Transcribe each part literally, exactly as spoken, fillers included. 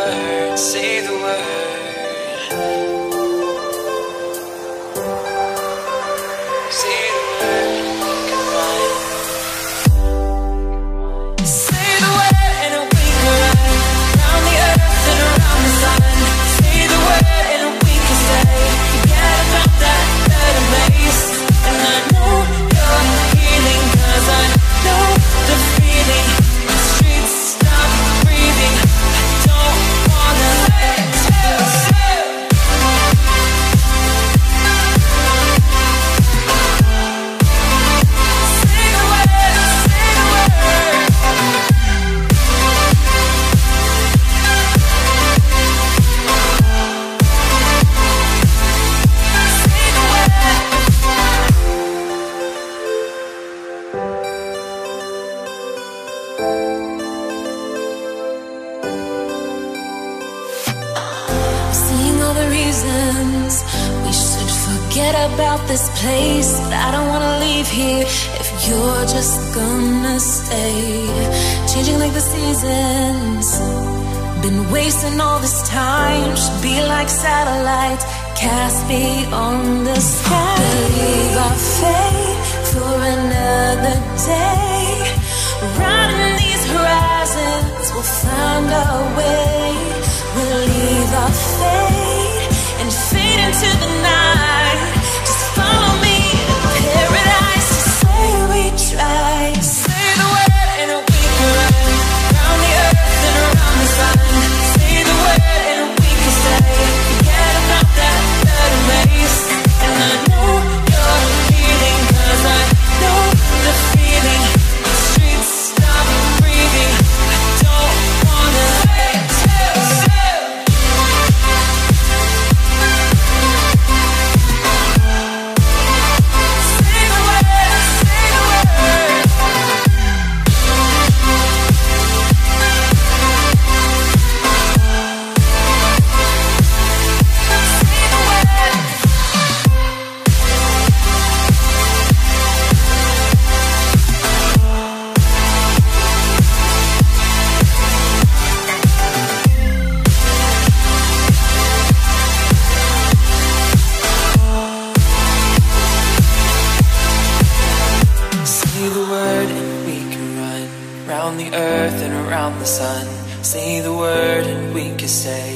word, say the word. Say the word, we can run. Say the word and we can run around the earth and around the sun. Say the word and we can stay. Forget about that better place. And I know you're healing, 'cause I know the feeling. The streets stop breathing. I don't wanna let you say. Say the word, say the word. Say the word. Seeing all the reasons we should forget about this place, but I don't wanna leave here if you're just gonna stay. Changing like the seasons, been wasting all this time. Should be like satellites cast beyond the sky. Leave our fate for another day. Riding these horizons, we'll find our way. We'll leave our fate and fade into the night. Just follow me to paradise. Just say we tried. Say the word and we can run around the earth and around the sun. Say the word and we can stay. Forget about that better place. And I know you're healing, 'cause I know the feeling. The streets stop breathing. I don't wanna let you say. Say the word, say the word. Say the word. Say the word and we can run round the earth and around the sun. Say the word and we can say.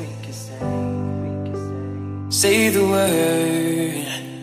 Say the word.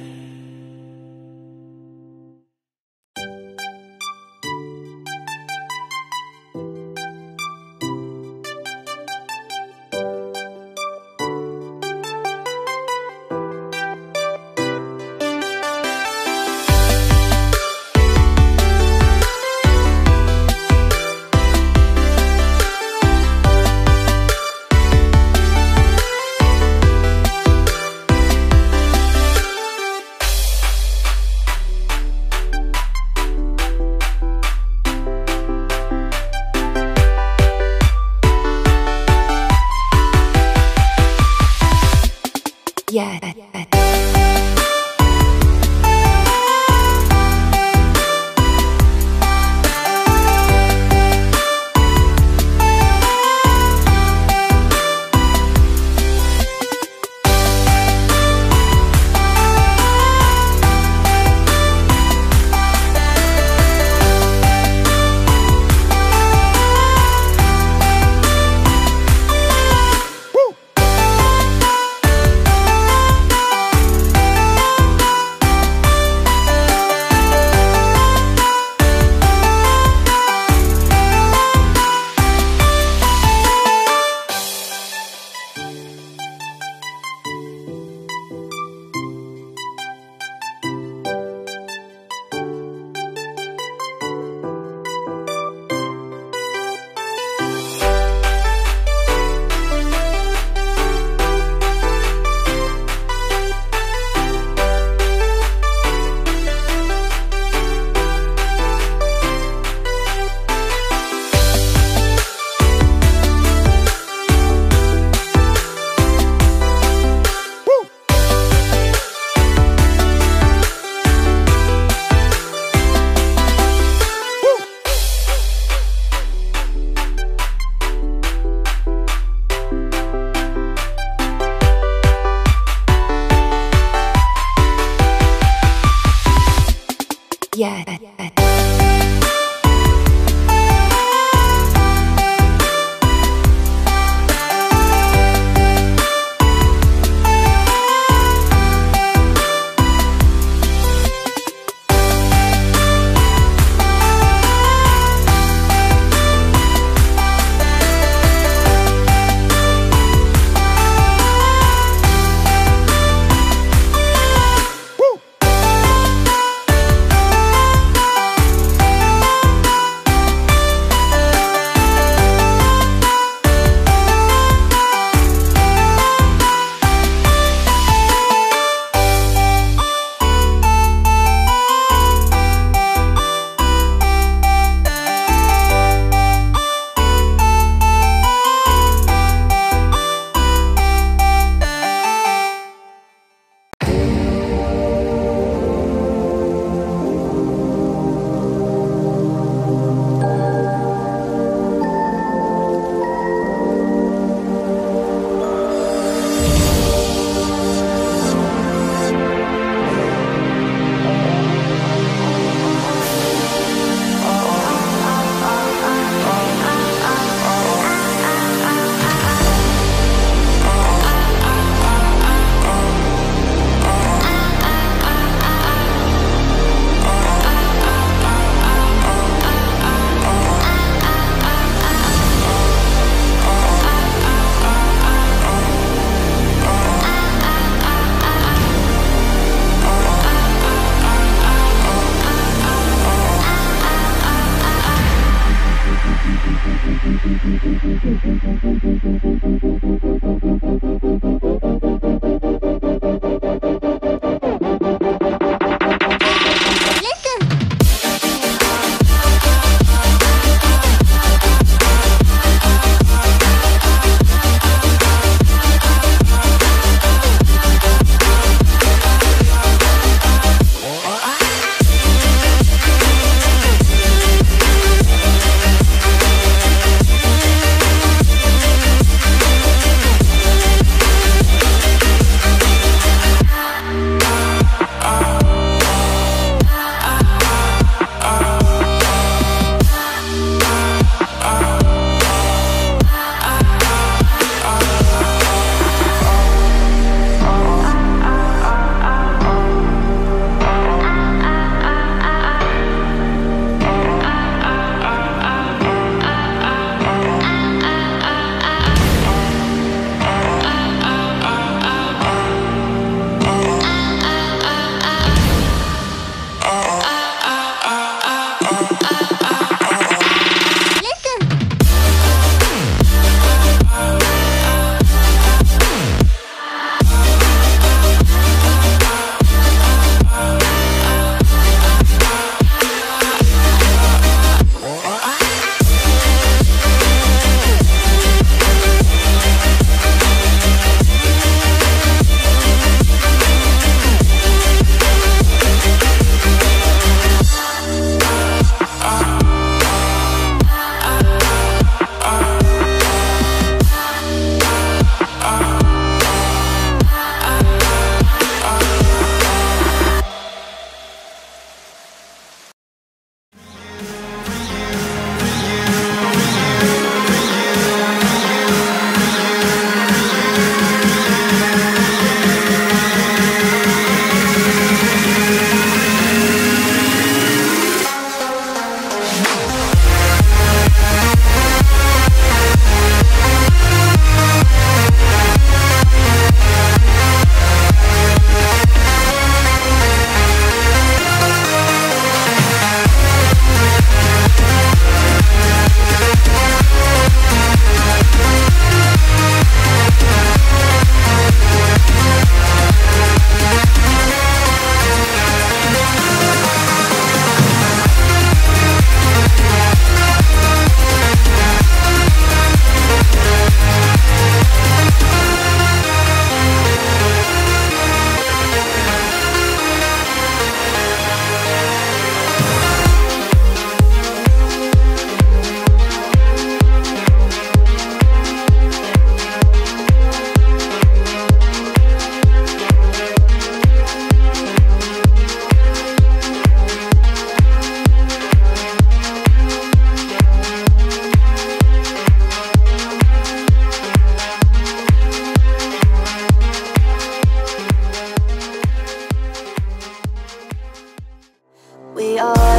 Yeah. Yes. we are.